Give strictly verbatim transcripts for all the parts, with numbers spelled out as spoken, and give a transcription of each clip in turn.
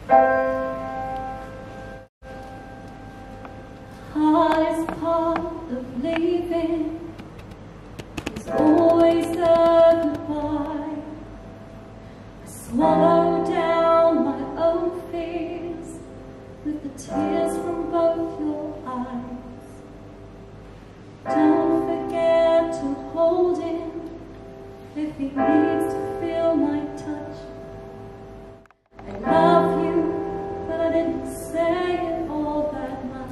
Hardest part of leaving is always the goodbye. I swallow down my own fears with the tears from both your eyes. Don't forget to hold him if he needs to feel my touch. I love you, but I didn't say it all that much.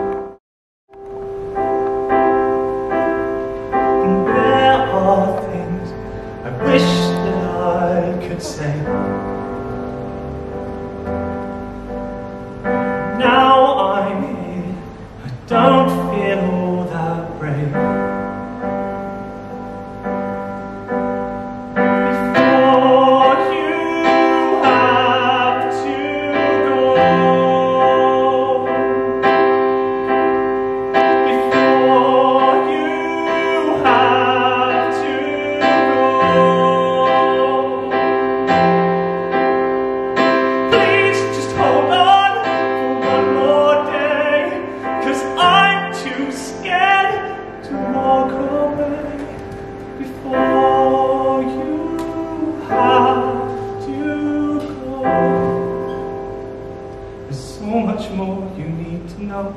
There are things I wish that I could say. Now I'm here, I don't feel all that brave. So much more you need to know.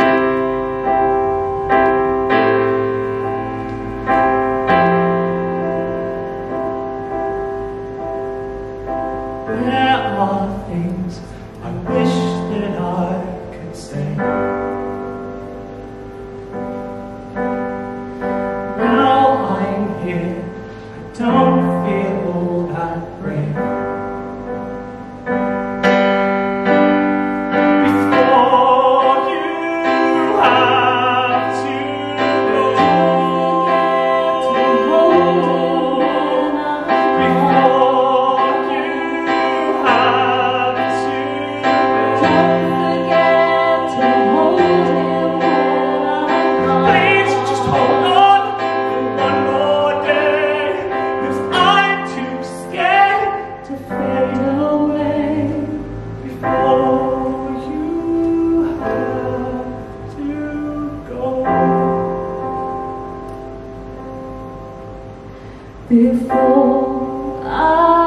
There are things I wish that I could say. Now I'm here, I don't feel all that brave. Before I